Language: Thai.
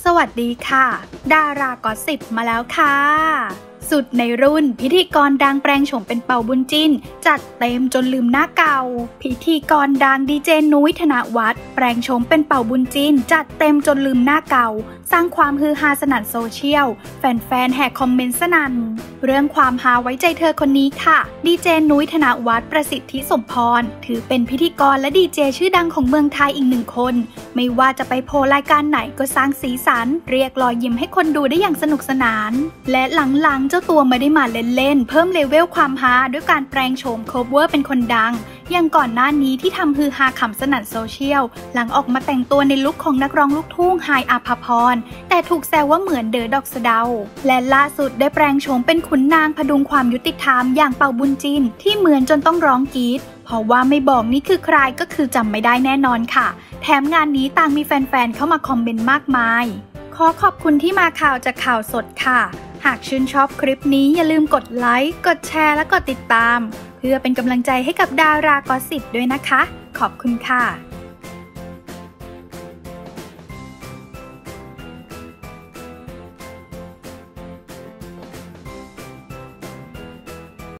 สวัสดีค่ะดารากอสซิปมาแล้วค่ะสุดในรุ่นพิธีกรดังแปลงโฉมเป็นเป่าบุญจิ้นจัดเต็มจนลืมหน้าเก่าพิธีกรดังดีเจนุ้ยธนวัฒน์แปลงโฉมเป็นเป่าบุญจิ้นจัดเต็มจนลืมหน้าเก่าสร้างความฮือฮาสนั่นโซเชียลแฟนๆแห่คอมเมนต์สนั่นเรื่องความฮาไว้ใจเธอคนนี้ค่ะดีเจนุ้ยธนวัฒน์ประสิทธิสมพรถือเป็นพิธีกรและดีเจชื่อดังของเมืองไทยอีกหนึ่งคนไม่ว่าจะไปโพลรายการไหนก็สร้างสีสันเรียกรอยยิ้มให้คนดูได้อย่างสนุกสนานและหลังๆเจ้าตัวไม่ได้มาเล่นๆเพิ่มเลเวลความฮาด้วยการแปลงโฉมโคเวอร์เป็นคนดังอย่างก่อนหน้านี้ที่ทำฮือฮาขำสนั่นโซเชียลหลังออกมาแต่งตัวในลุคของนักร้องลูกทุ่งไฮอาภาพรแต่ถูกแซวว่าเหมือนเดอดอกสะเดาและล่าสุดได้แปลงโฉมเป็นขุนนางพดุงความยุติธรรมอย่างเป่าบุญจินที่เหมือนจนต้องร้องกรี๊ดเพราะว่าไม่บอกนี่คือใครก็คือจำไม่ได้แน่นอนค่ะแถมงานนี้ต่างมีแฟนๆเข้ามาคอมเมนต์มากมายขอขอบคุณที่มาข่าวจากข่าวสดค่ะหากชื่นชอบคลิปนี้อย่าลืมกดไลค์กดแชร์และกดติดตามเพื่อเป็นกำลังใจให้กับดารากอสซิปด้วยนะคะขอบคุณค่ะ